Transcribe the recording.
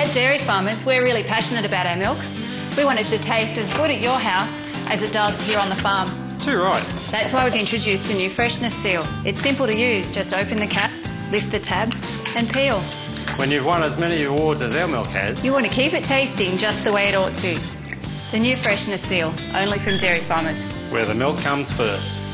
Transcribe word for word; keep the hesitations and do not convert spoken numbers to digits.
At Dairy Farmers, we're really passionate about our milk. We want it to taste as good at your house as it does here on the farm. Too right. That's why we've introduced the new Freshness seal. It's simple to use. Just open the cap, lift the tab and peel. When you've won as many awards as our milk has, You want to keep it tasting just the way it ought to. The new Freshness seal, only from Dairy Farmers. where the milk comes first.